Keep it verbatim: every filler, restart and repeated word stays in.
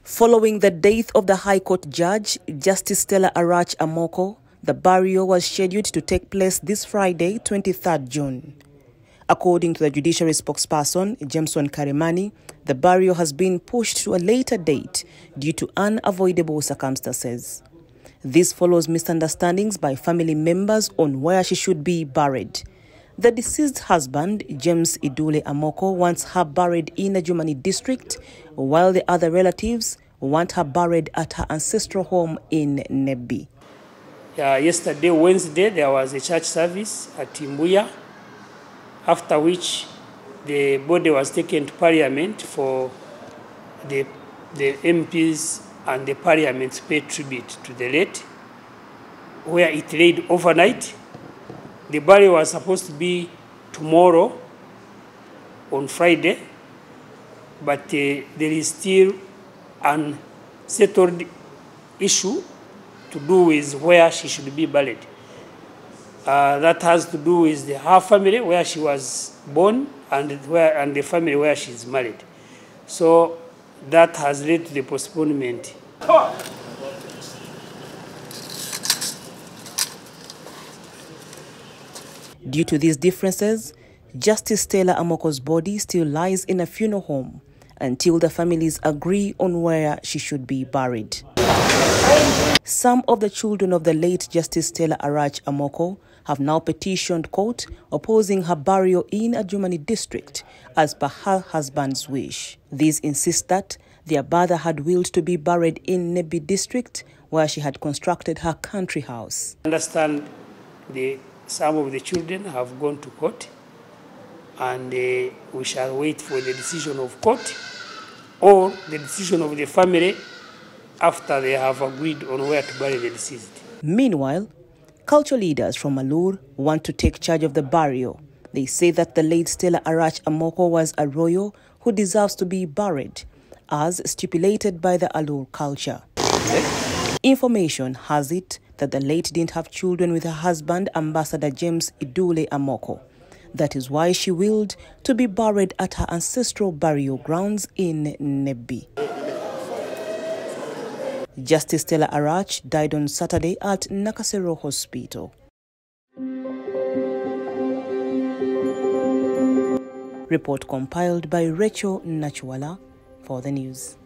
Following the death of the High Court judge, Justice Stella Amoko, the burial was scheduled to take place this Friday, twenty-third June. According to the Judiciary spokesperson, Johnson Karemani, the burial has been pushed to a later date due to unavoidable circumstances. This follows misunderstandings by family members on where she should be buried. The deceased husband, James Stella Amoko, wants her buried in the Jumani district, while the other relatives want her buried at her ancestral home in Nebbi. Uh, yesterday, Wednesday, there was a church service at Imbuya, after which the body was taken to Parliament for the, the M Ps and the Parliament to pay tribute to the late, where it laid overnight. The burial was supposed to be tomorrow, on Friday, but uh, there is still an unsettled issue to do with where she should be buried. Uh, that has to do with the, her family, where she was born, and, where, and the family where she is married. So that has led to the postponement. Due to these differences, Justice Stella Amoko's body still lies in a funeral home until the families agree on where she should be buried. Some of the children of the late Justice Stella Amoko have now petitioned court opposing her burial in a Jumani district as per her husband's wish. These insist that their brother had willed to be buried in Nebbi district, where she had constructed her country house. I understand the, some of the children have gone to court, and uh, we shall wait for the decision of court or the decision of the family after they have agreed on where to bury the deceased. Meanwhile, cultural leaders from Alur want to take charge of the burial. They say that the late Stella Amoko was a royal who deserves to be buried, as stipulated by the Alur culture. Information has it that the late didn't have children with her husband, Ambassador James Stella Amoko. That is why she willed to be buried at her ancestral burial grounds in Nebbi. Justice Stella Arach died on Saturday at Nakasero Hospital. Report compiled by Rachel Nachwala for the news.